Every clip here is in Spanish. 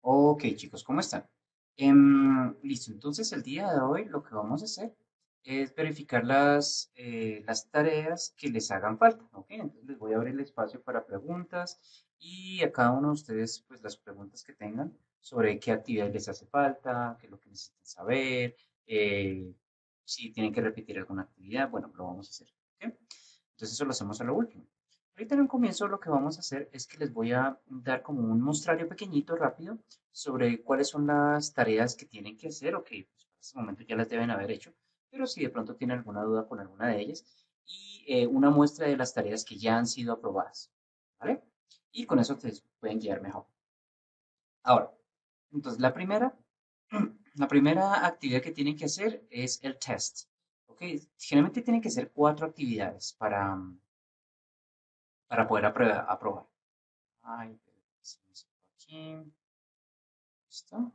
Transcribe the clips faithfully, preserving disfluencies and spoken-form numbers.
Ok, chicos, ¿cómo están? Em, listo, entonces el día de hoy lo que vamos a hacer es verificar las, eh, las tareas que les hagan falta, ¿ok? Entonces les voy a abrir el espacio para preguntas y a cada uno de ustedes, pues las preguntas que tengan sobre qué actividad les hace falta, qué es lo que necesitan saber, eh, si tienen que repetir alguna actividad, bueno, lo vamos a hacer, ¿ok? Entonces eso lo hacemos a lo último. Ahorita en un comienzo lo que vamos a hacer es que les voy a dar como un mostrario pequeñito, rápido, sobre cuáles son las tareas que tienen que hacer, o que pues, para este momento ya las deben haber hecho, pero si de pronto tienen alguna duda con alguna de ellas, y eh, una muestra de las tareas que ya han sido aprobadas, ¿vale? Y con eso ustedes pueden guiar mejor. Ahora, entonces la primera, la primera actividad que tienen que hacer es el test, ¿ok? Generalmente tienen que ser cuatro actividades para, para poder aprueba- aprobar. Ay, pero se me sacó aquí. ¿Listo?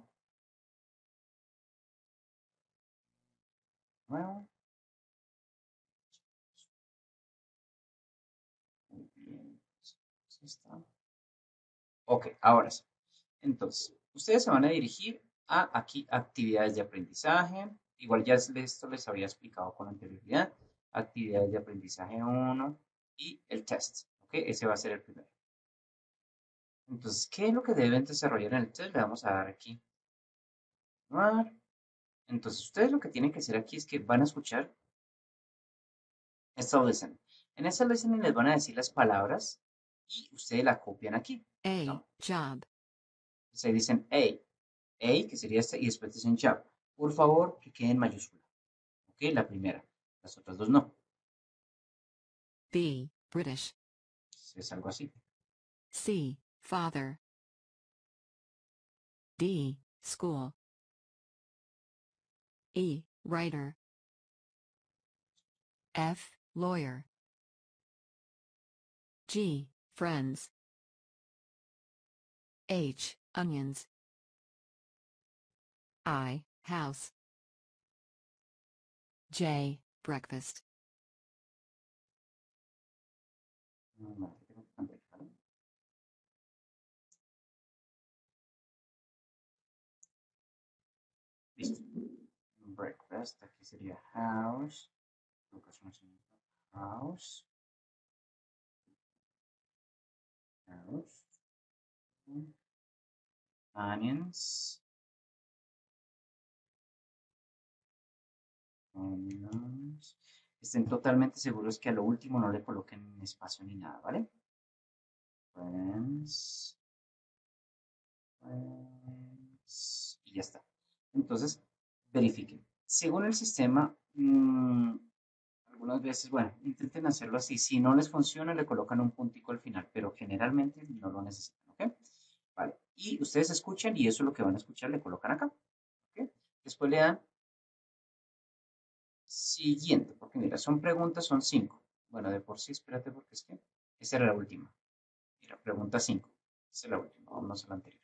Nuevo. Muy bien. Ahí está. Ok, ahora sí. Entonces, ustedes se van a dirigir a aquí actividades de aprendizaje. Igual ya esto les había explicado con anterioridad. Actividades de aprendizaje uno y el test. Ok, ese va a ser el primero. Entonces, ¿qué es lo que deben desarrollar en el test? Le vamos a dar aquí. Continuar. Entonces, ustedes lo que tienen que hacer aquí es que van a escuchar esta listen. En esta listening les van a decir las palabras y ustedes la copian aquí, A. ¿no? Job. Se dicen A, A, que sería esta, y después dicen job. Por favor, que quede en mayúscula. ¿Ok? La primera. Las otras dos no. B. British. Es algo así. C. Father. D. School. E. Writer. F. Lawyer. G. Friends. H. Onions. I. House. J. Breakfast. No, tengo que cambiar, ¿vale? Listo. Breakfast. Aquí sería house. House. House. Onions. Onions. Estén totalmente seguros que a lo último no le coloquen espacio ni nada, ¿vale? Friends. Friends. Y ya está. Entonces, verifiquen. Según el sistema, mmm, algunas veces, bueno, intenten hacerlo así. Si no les funciona, le colocan un puntico al final, pero generalmente no lo necesitan, ¿ok? Vale. Y ustedes escuchan y eso es lo que van a escuchar, le colocan acá, ¿ok? Después le dan siguiente, porque mira, son preguntas, son cinco. Bueno, de por sí, espérate, porque es que esa era la última. Mira, pregunta cinco. Esa es la última. Vamos a la anterior.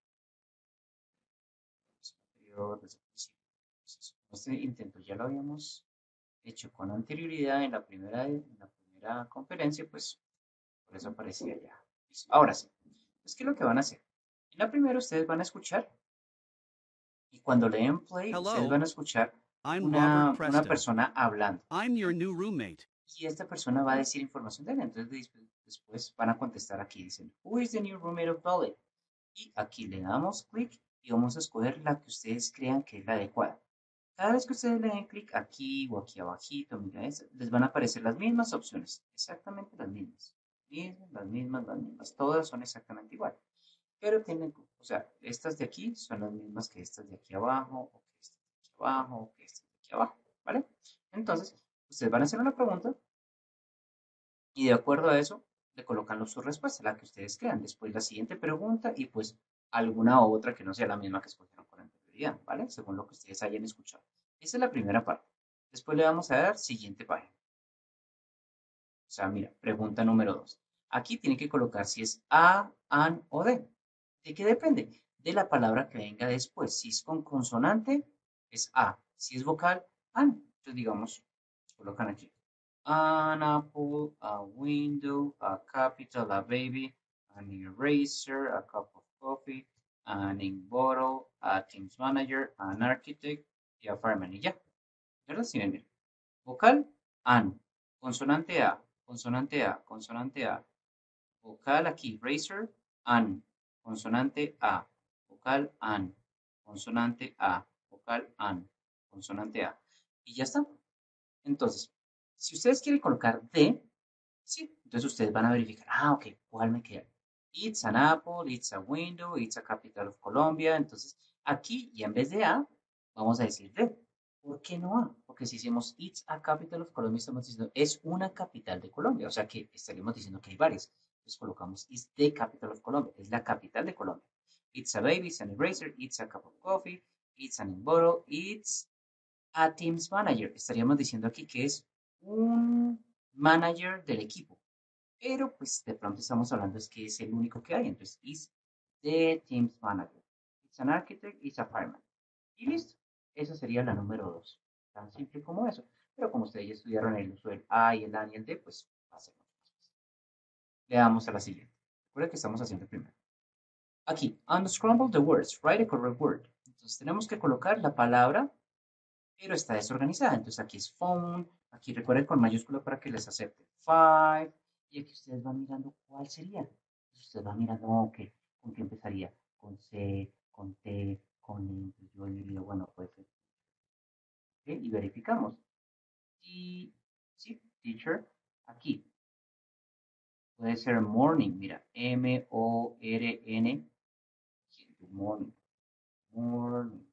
Anterior, desde el principio. Entonces, este intento ya lo habíamos hecho con anterioridad en la primera, en la primera conferencia, pues por eso aparecía ya. Listo. Ahora sí, pues, ¿qué es lo que van a hacer? En la primera ustedes van a escuchar y cuando le den play, ustedes Hello, van a escuchar I'm Robert una, una Preston. persona hablando. I'm your ¿Ok? new roommate. Y esta persona va a decir información de él. Entonces después van a contestar aquí, dicen, Who is the new roommate of Dolly? Y aquí le damos clic y vamos a escoger la que ustedes crean que es la adecuada. Cada vez que ustedes le den clic aquí o aquí abajito, mira, es- les van a aparecer las mismas opciones, exactamente las mismas. Mismas, las mismas, las mismas, todas son exactamente igual. Pero tienen, o sea, estas de aquí son las mismas que estas de aquí abajo, o que estas de aquí abajo, o que estas de aquí abajo, ¿vale? Entonces, ustedes van a hacer una pregunta y de acuerdo a eso, le colocan su respuesta, la que ustedes crean. Después la siguiente pregunta y pues alguna otra que no sea la misma que escogieron con anterioridad, ¿vale? Según lo que ustedes hayan escuchado. Esa es la primera parte. Después le vamos a dar siguiente página. O sea, mira, pregunta número dos. Aquí tiene que colocar si es A, an o de. ¿De qué depende? De la palabra que venga después. Si es con consonante, es A. Si es vocal, an. Entonces, digamos, colocan aquí. An apple, a window, a capital, a baby, an eraser, a cup of coffee, an ink bottle, a Teams manager, an architect y a fireman. Y ya. ¿Verdad? Sí, miren. Vocal, an. Consonante A, consonante A, consonante A. Vocal aquí, racer, an. Consonante A. Vocal, an. Consonante A. Vocal, an. Consonante A. Y ya está. Entonces, si ustedes quieren colocar D, sí, entonces ustedes van a verificar, ah, ok, ¿cuál me queda? It's an apple, it's a window, it's a capital of Colombia. Entonces, aquí, y en vez de A, vamos a decir D. ¿Por qué no A? Porque si hicimos it's a capital of Colombia, estamos diciendo es una capital de Colombia. O sea que estaríamos diciendo que hay varias. Entonces colocamos it's the capital of Colombia. Es la capital de Colombia. It's a baby, it's an eraser, it's a cup of coffee, it's an ink bottle, it's a Teams Manager. Estaríamos diciendo aquí que es un manager del equipo. Pero pues de pronto estamos hablando es que es el único que hay. Entonces, is the Teams Manager. It's an architect, it's a fireman. Y listo. Esa sería la número dos. Tan simple como eso. Pero como ustedes ya estudiaron el uso del A y el A y el D, pues va a ser mucho más fácil. Le damos a la siguiente. Recuerda que estamos haciendo primero. Aquí, unscramble the words. Write a correct word. Entonces tenemos que colocar la palabra, pero está desorganizada. Entonces aquí es phone. Aquí recuerden con mayúscula para que les acepte. Five. Y aquí ustedes van mirando cuál sería. Entonces ustedes van mirando, ok, ¿con qué empezaría? Con C, con T, con E. Entonces yo diría, bueno, pues, ¿ok? Y verificamos. Y, sí, teacher, aquí. Puede ser morning, mira, M O R N, morning, morning,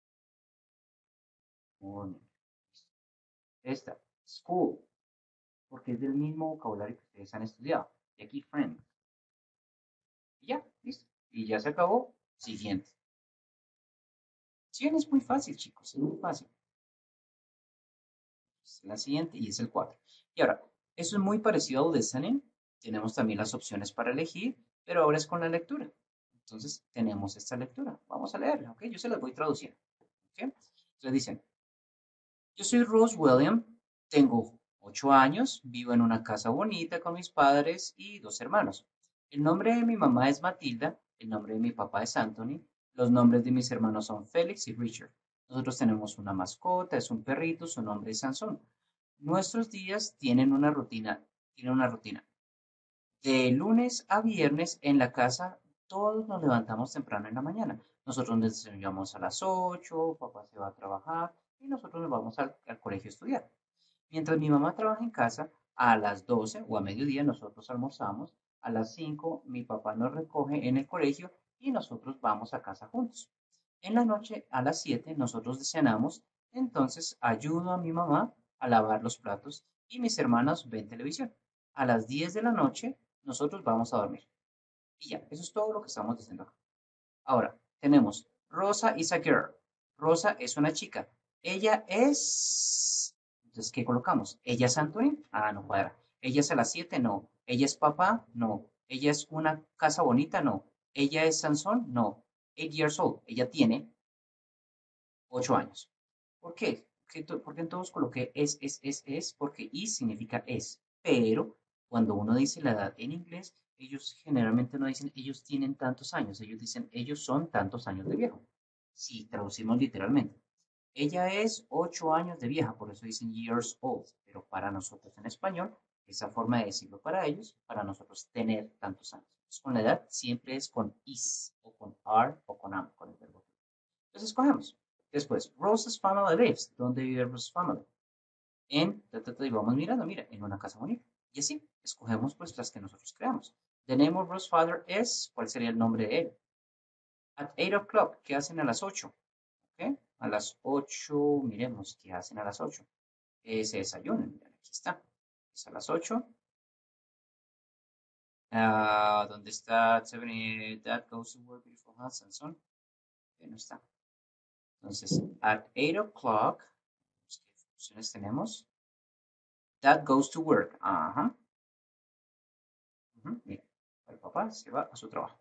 morning. Esta, school, porque es del mismo vocabulario que ustedes han estudiado. Y aquí, friend. Y ya, listo. Y ya se acabó. Siguiente. Si bien es muy fácil, chicos, es muy fácil. Es la siguiente y es el cuatro. Y ahora, eso es muy parecido a listening. Tenemos también las opciones para elegir, pero ahora es con la lectura. Entonces, tenemos esta lectura. Vamos a leerla, ¿ok? Yo se las voy traduciendo, ¿ok? Entonces dicen, yo soy Rose William, tengo ocho años, vivo en una casa bonita con mis padres y dos hermanos. El nombre de mi mamá es Matilda, el nombre de mi papá es Anthony, los nombres de mis hermanos son Félix y Richard. Nosotros tenemos una mascota, es un perrito, su nombre es Sansón. Nuestros días tienen una rutina, tienen una rutina. De lunes a viernes en la casa todos nos levantamos temprano en la mañana. Nosotros nos desayunamos a las ocho, papá se va a trabajar y nosotros nos vamos al, al colegio a estudiar. Mientras mi mamá trabaja en casa, a las doce o a mediodía nosotros almorzamos, a las cinco mi papá nos recoge en el colegio y nosotros vamos a casa juntos. En la noche a las siete nosotros cenamos, entonces ayudo a mi mamá a lavar los platos y mis hermanos ven televisión. A las diez de la noche nosotros vamos a dormir. Y ya, eso es todo lo que estamos diciendo acá. Ahora, tenemos Rosa is a girl. Rosa es una chica. Ella es... Entonces, ¿qué colocamos? ¿Ella es Anthony? Ah, no cuadra. ¿Ella es a las siete? No. ¿Ella es papá? No. ¿Ella es una casa bonita? No. ¿Ella es Sansón? No. Eight years old. Ella tiene ocho años. ¿Por qué? Porque en todos coloqué es, es, es, es, porque is significa es. Pero cuando uno dice la edad en inglés, ellos generalmente no dicen ellos tienen tantos años, ellos dicen ellos son tantos años de viejo. Si traducimos literalmente. Ella es ocho años de vieja, por eso dicen years old, pero para nosotros en español, esa forma de decirlo para ellos, para nosotros tener tantos años. Entonces, con la edad siempre es con is, o con are, o con am, con el verbo. Entonces escogemos. Después, Rose's family lives. ¿Dónde vive Rose's family? En, y vamos mirando, mira, en una casa bonita. Y así, escogemos pues las que nosotros creamos. The name of Rose's father es, ¿cuál sería el nombre de él? At eight o'clock, ¿qué hacen a las ocho? ¿Okay? A las ocho, miremos, ¿qué hacen a las ocho? Eh, se desayunan, miren, aquí está. Es a las ocho. Uh, ¿Dónde está? Dad goes to work, beautiful house, and son. Okay, no está. Entonces, at eight o'clock, ¿qué funciones tenemos? Dad goes to work. Ajá. Uh -huh. Mira, el papá se va a su trabajo.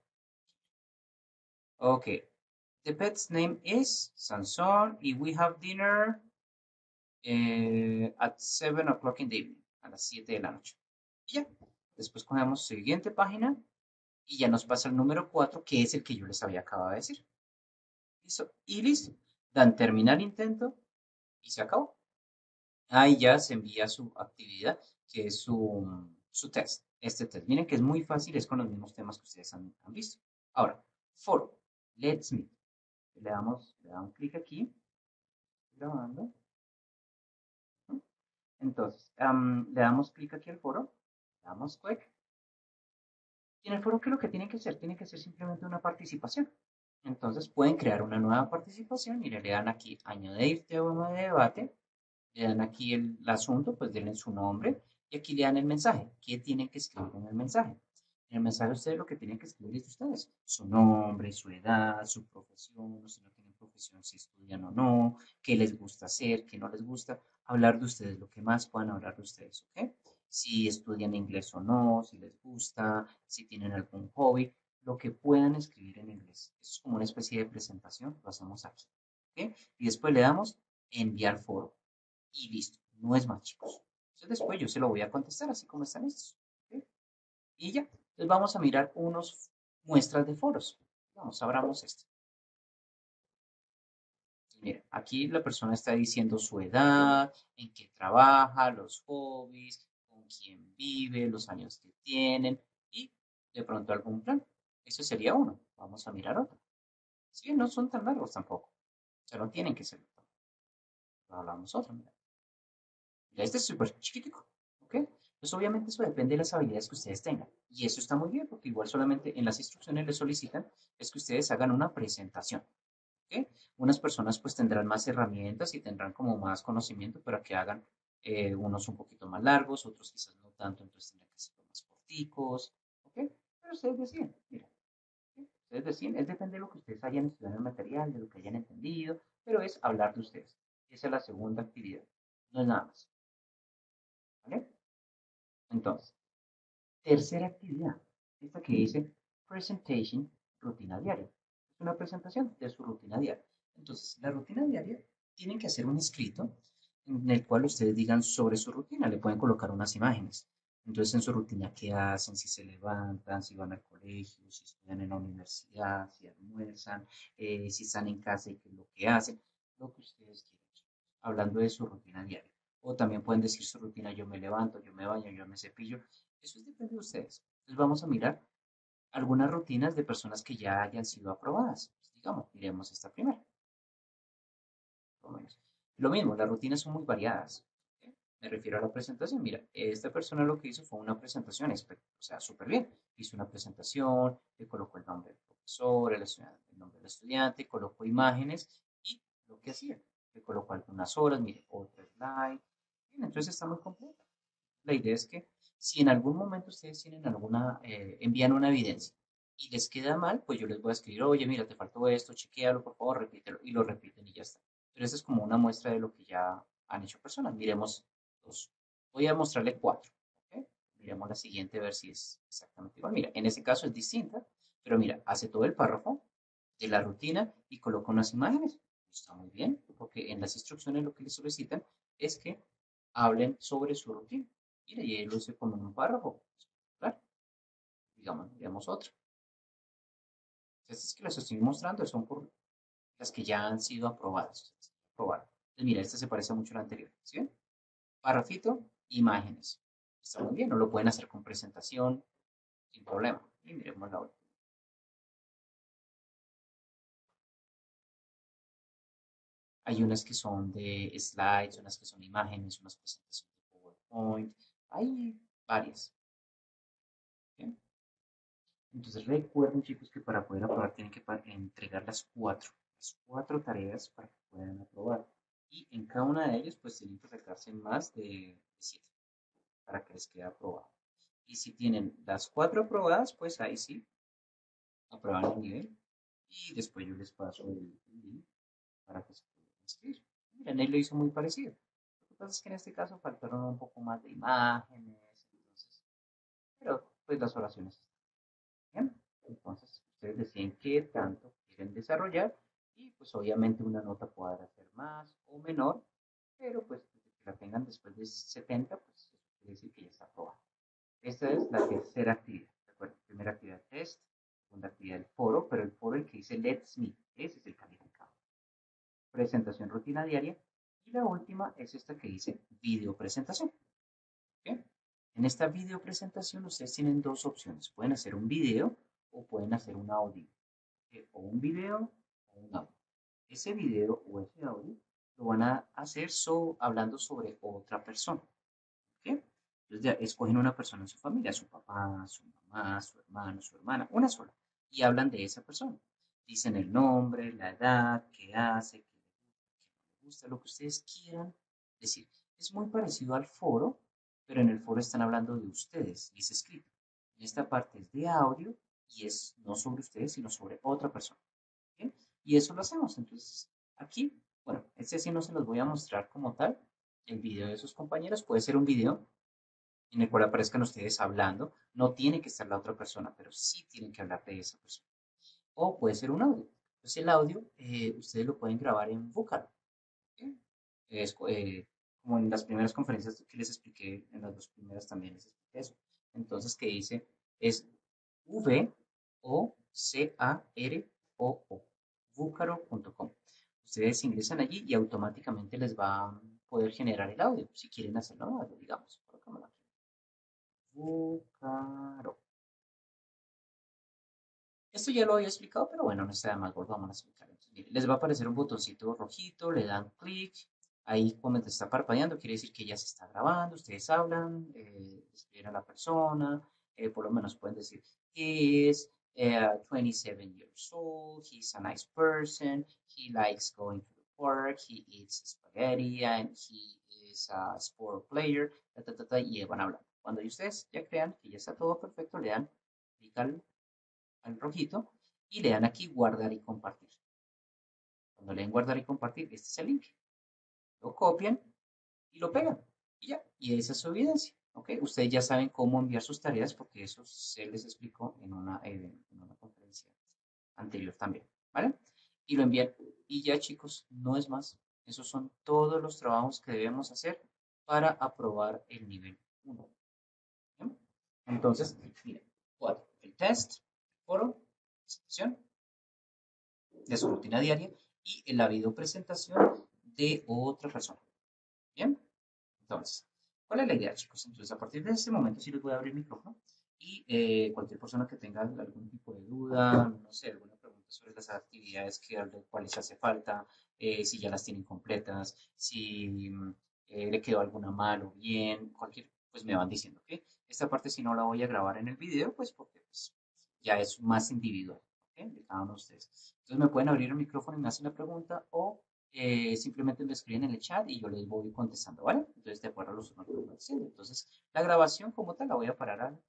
Ok. The pet's name is Sansón y we have dinner eh, at seven o'clock in the evening. A las siete de la noche. Y ya. Después cogemos siguiente página Y ya nos pasa el número cuatro, que es el que yo les había acabado de decir. Listo. Y listo. Dan terminar intento y se acabó. Ahí ya se envía su actividad, que es su, su test. Este test, miren que es muy fácil, es con los mismos temas que ustedes han, han visto. Ahora, foro, let's meet. Le damos, le damos clic aquí, grabando. ¿No? Entonces, um, le damos clic aquí al foro, le damos clic. Y en el foro, ¿qué es lo que tienen que hacer? Tienen que hacer simplemente una participación. Entonces, pueden crear una nueva participación y le dan aquí añadir tema de debate. Le dan aquí el, el asunto, pues denle su nombre y aquí le dan el mensaje. ¿Qué tienen que escribir en el mensaje? En el mensaje ustedes lo que tienen que escribir es ustedes, su nombre, su edad, su profesión, si no tienen profesión, si estudian o no, qué les gusta hacer, qué no les gusta, hablar de ustedes, lo que más puedan hablar de ustedes, ¿ok? Si estudian inglés o no, si les gusta, si tienen algún hobby, lo que puedan escribir en inglés. Eso es como una especie de presentación, lo hacemos aquí, ¿ok? Y después le damos enviar foro y listo, no es más, chicos. Entonces después yo se lo voy a contestar así como están estos. ¿Ok? Y ya, entonces vamos a mirar unos muestras de foros. Vamos, abramos este. Entonces, mira, aquí la persona está diciendo su edad, en qué trabaja, los hobbies, con quién vive, los años que tienen y de pronto algún plan. Eso sería uno. Vamos a mirar otro. Sí, no son tan largos tampoco. O sea, no tienen que ser. Hablamos otro, mira. Ya este es súper chiquitico, ¿ok? Pues obviamente eso depende de las habilidades que ustedes tengan. Y eso está muy bien, porque igual solamente en las instrucciones les solicitan es que ustedes hagan una presentación, ¿ok? Unas personas pues tendrán más herramientas y tendrán como más conocimiento para que hagan eh, unos un poquito más largos, otros quizás no tanto, entonces tendrán que ser más corticos, ¿ok? Pero ustedes deciden, mira, ¿ok? Ustedes deciden, es depende de lo que ustedes hayan estudiado en el material, de lo que hayan entendido, pero es hablar de ustedes. Esa es la segunda actividad, no es nada más. ¿Vale? Entonces, tercera actividad, esta que dice Presentation, rutina diaria. Es una presentación de su rutina diaria. Entonces, la rutina diaria tienen que hacer un escrito en el cual ustedes digan sobre su rutina. Le pueden colocar unas imágenes. Entonces, en su rutina, ¿qué hacen? Si se levantan, si van al colegio, si estudian en la universidad, si almuerzan, eh, si están en casa y qué es lo que hacen, lo que ustedes quieran. Hablando de su rutina diaria. O también pueden decir su rutina, yo me levanto, yo me baño, yo me cepillo. Eso depende de ustedes. Entonces vamos a mirar algunas rutinas de personas que ya hayan sido aprobadas. Pues, digamos, miremos esta primera. Por lo menos. Lo mismo, las rutinas son muy variadas. ¿Ok? Me refiero a la presentación. Mira, esta persona lo que hizo fue una presentación, o sea, súper bien. Hizo una presentación, le colocó el nombre del profesor, el, el nombre del estudiante, colocó imágenes y lo que hacía. Le colocó algunas horas, mire, otra slide. Bien, entonces está muy completo. La idea es que si en algún momento ustedes tienen alguna, eh, envían una evidencia y les queda mal, pues yo les voy a escribir, oye, mira, te faltó esto, chequéalo, por favor, repítelo, y lo repiten y ya está. Pero esa es como una muestra de lo que ya han hecho personas. Miremos dos. Voy a mostrarle cuatro. ¿Ok? Miremos la siguiente a ver si es exactamente igual. Mira, en ese caso es distinta, pero mira, hace todo el párrafo de la rutina y coloca unas imágenes. Está muy bien, porque en las instrucciones lo que les solicitan es que hablen sobre su rutina. Mira, y ahí lo hice con un párrafo. Claro, digamos, digamos otro. Estas que les estoy mostrando son por las que ya han sido aprobadas. Aprobadas. Entonces, mira, esta se parece mucho a la anterior. ¿Sí ven? Párrafito, imágenes. Está muy bien, no lo pueden hacer con presentación sin problema. Y miremos la otra. Hay unas que son de slides, unas que son imágenes, unas presentaciones de PowerPoint. Hay varias. ¿Sí? Entonces recuerden, chicos, que para poder aprobar tienen que entregar las cuatro, las cuatro tareas para que puedan aprobar. Y en cada una de ellas, pues tienen que sacarse más de siete para que les quede aprobado. Y si tienen las cuatro aprobadas, pues ahí sí, aprueban el nivel. Y después yo les paso el link para que se puedan inscribir. Miren, él lo hizo muy parecido. Lo que pasa es que en este caso faltaron un poco más de imágenes, entonces, pero pues las oraciones están bien. Entonces, ustedes deciden qué tanto quieren desarrollar y pues obviamente una nota podrá ser más o menor, pero pues que la tengan después de setenta, pues eso quiere decir que ya está aprobada. Esta es la tercera actividad. Recuerden, primera actividad test, segunda actividad el foro, pero el foro el que dice Let's Meet, ese es el calificado. Presentación rutina diaria. Y la última es esta que dice video presentación. ¿Okay? En esta video presentación ustedes tienen dos opciones. Pueden hacer un video o pueden hacer un audio. ¿Okay? O un video o un audio. Ese video o ese audio lo van a hacer so, hablando sobre otra persona. ¿Okay? Entonces ya escogen una persona en su familia, su papá, su mamá, su hermano, su hermana, una sola. Y hablan de esa persona. Dicen el nombre, la edad, qué hace, qué le gusta, lo que ustedes quieran decir. Es muy parecido al foro, pero en el foro están hablando de ustedes y es escrito. En esta parte es de audio y es no sobre ustedes, sino sobre otra persona. ¿Okay? Y eso lo hacemos. Entonces, aquí, bueno, este sí no se los voy a mostrar como tal. El video de sus compañeros puede ser un video en el cual aparezcan ustedes hablando. No tiene que estar la otra persona, pero sí tienen que hablar de esa persona. O puede ser un audio. Entonces, el audio eh, ustedes lo pueden grabar en Vocal. ¿Okay? Es, eh, como en las primeras conferencias que les expliqué, en las dos primeras también les expliqué eso. Entonces, que dice, es V O C A R O O, vucaro punto com. Ustedes ingresan allí y automáticamente les va a poder generar el audio, si quieren hacerlo, digamos. Vucaro. Esto ya lo había explicado, pero bueno, no está de más, vamos a explicar. Entonces, mire, les va a aparecer un botoncito rojito, le dan clic, ahí como te está parpadeando, quiere decir que ya se está grabando, ustedes hablan, eh, escriben a la persona, eh, por lo menos pueden decir, he is uh, twenty-seven years old, he's a nice person, he likes going to the park, he eats spaghetti, and he is a sport player, ta, ta, ta, ta, y van hablando. Cuando ustedes ya crean que ya está todo perfecto, le dan clic al al rojito y le dan aquí guardar y compartir. Cuando le den guardar y compartir, este es el link. Lo copian y lo pegan. Y ya, y esa es su evidencia. ¿Ok? Ustedes ya saben cómo enviar sus tareas porque eso se les explicó en una, eh, en una conferencia anterior también. ¿Vale? Y lo envían. Y ya, chicos, no es más. Esos son todos los trabajos que debemos hacer para aprobar el nivel uno. ¿Bien? Entonces, miren, cuatro. El test, el foro, presentación, de su rutina diaria y en la videopresentación de otra persona. Bien, entonces, ¿cuál es la idea, chicos? Entonces, a partir de este momento sí les voy a abrir el micrófono y eh, cualquier persona que tenga algún tipo de duda, no sé, alguna pregunta sobre las actividades que, cuáles hace falta, eh, si ya las tienen completas, si eh, le quedó alguna mal o bien, cualquier, pues me van diciendo, ¿ok? Esta parte si no la voy a grabar en el video, pues porque pues, ya es más individual, ¿ok? De cada uno de ustedes. Entonces me pueden abrir el micrófono y me hacen la pregunta o eh, simplemente me escriben en el chat y yo les voy contestando, ¿vale? Entonces, de acuerdo a los turnos que me van diciendo. Entonces, la grabación como tal la voy a parar al